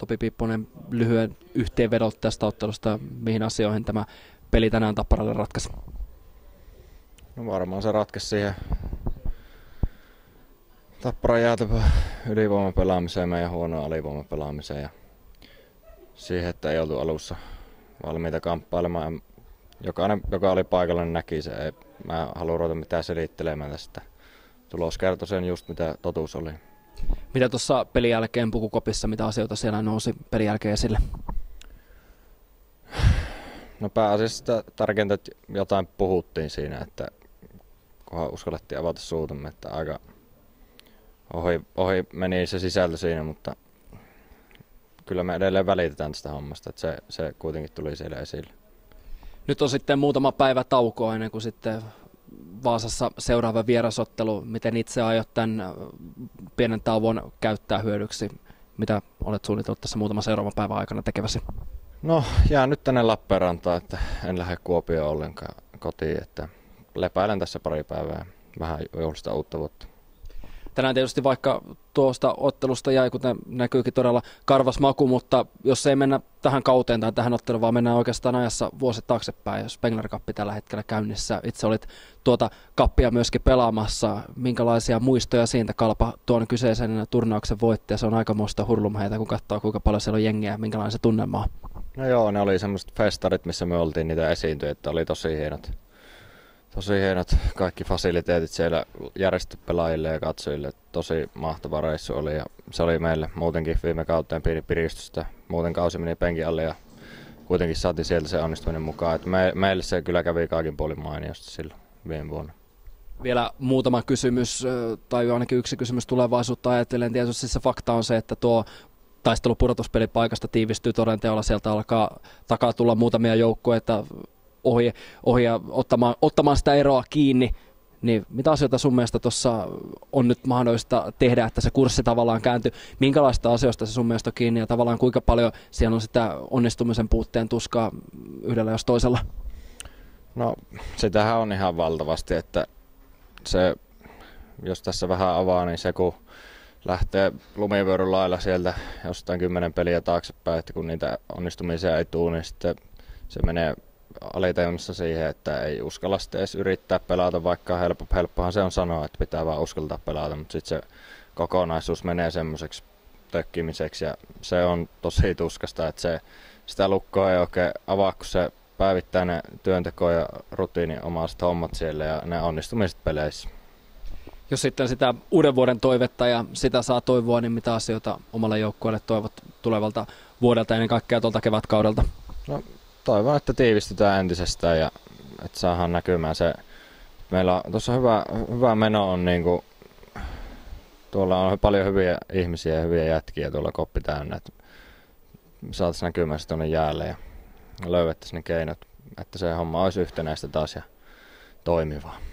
Topi Piipponen, lyhyen yhteenvedon tästä ottelusta, mihin asioihin tämä peli tänään Tapparalle ratkaisi? No varmaan se ratkaisi siihen Tapparan jäätävä ylivoimapelaamiseen, meidän huonoa alivoimapelaamiseen ja siihen, että ei oltu alussa valmiita kamppailemaan. Jokainen, joka oli paikalla, niin näki se. Mä haluan ruveta mitään selittelemään tästä. Tulos kertoi sen just, mitä totuus oli. Mitä tuossa pelin jälkeen pukukopissa, mitä asioita siellä nousi pelin jälkeen esille? No pääasiassa tärkeintä, että jotain puhuttiin siinä, että kunhan uskallettiin avata suutamme, että aika ohi meni se sisältö siinä, mutta kyllä me edelleen välitetään tästä hommasta, että se kuitenkin tuli siellä esille. Nyt on sitten muutama päivä taukoa ennen kuin sitten Vaasassa seuraava vierasottelu. Miten itse aiot tämän pienen tauon käyttää hyödyksi? Mitä olet suunnitellut tässä muutaman seuraavan päivän aikana tekeväsi? No jää nyt tänne Lappeenrantaan, että en lähde Kuopioon ollenkaan kotiin, että lepäilen tässä pari päivää, vähän juhlista uutta vuotta. Tänään tietysti vaikka tuosta ottelusta jäi, kuten näkyykin todella karvas maku, mutta jos ei mennä tähän kauteen tai tähän otteluun, vaan mennään oikeastaan ajassa vuosi taaksepäin, jos Spengler Cup tällä hetkellä käynnissä. Itse olit tuota kappia myöskin pelaamassa. Minkälaisia muistoja siitä Kalpa tuon kyseisen turnauksen voitti? Ja se on aikamoista hurlumheitä, kun katsoo kuinka paljon siellä on jengiä, minkälainen se tunnelma on. No joo, ne oli semmoiset festarit, missä me oltiin niitä esiintyjä, että oli tosi hienot kaikki fasiliteetit siellä järjestetty pelaajille ja katsojille. Tosi mahtava reissu oli ja se oli meille muutenkin viime kauteen pieni piristystä. Muuten kausi meni penkin alle ja kuitenkin saatiin sieltä se onnistuminen mukaan. Et meille se kyllä kävi kaikin puolin mainiosti silloin viime vuonna. Vielä muutama kysymys, tai ainakin yksi kysymys tulevaisuutta ajatellen. Tietysti se fakta on se, että tuo taistelu pudotuspelipaikasta tiivistyy todenteolla. Sieltä alkaa takaa tulla muutamia joukkueita ohi ja ottamaan sitä eroa kiinni, niin mitä asioita sun mielestä tuossa on nyt mahdollista tehdä, että se kurssi tavallaan kääntyy? Minkälaista asioista se sun mielestä on kiinni ja tavallaan kuinka paljon siellä on sitä onnistumisen puutteen tuskaa yhdellä jos toisella? No sitähän on ihan valtavasti, että se, jos tässä vähän avaa, niin se kun lähtee lumivyöryn lailla sieltä jostain 10 peliä taaksepäin, että kun niitä onnistumisia ei tule, niin sitten se menee alitajunnassa siihen, että ei uskalla sitten edes yrittää pelata, vaikka helppohan se on sanoa, että pitää vaan uskaltaa pelata, mutta sitten se kokonaisuus menee semmoiseksi tökkimiseksi ja se on tosi tuskasta, että sitä lukkoa ei oikein avaa, kun se päivittäinen työnteko ja rutiininomaiset hommat siellä ja ne onnistumiset peleissä. Jos sitten sitä uuden vuoden toivetta ja sitä saa toivoa, niin mitä asioita omalle joukkueelle toivot tulevalta vuodelta ennen kaikkea tuolta kevätkaudelta? No, toivon, että tiivistytään entisestään ja että saadaan näkymään se. Meillä on tuossa hyvä meno on niinku, tuolla on paljon hyviä ihmisiä ja hyviä jätkiä tuolla koppi täynnä, että saataisiin näkymään se tuonne jäälle ja löydettäisiin ne keinot, että se homma olisi yhtenäistä taas ja toimivaa.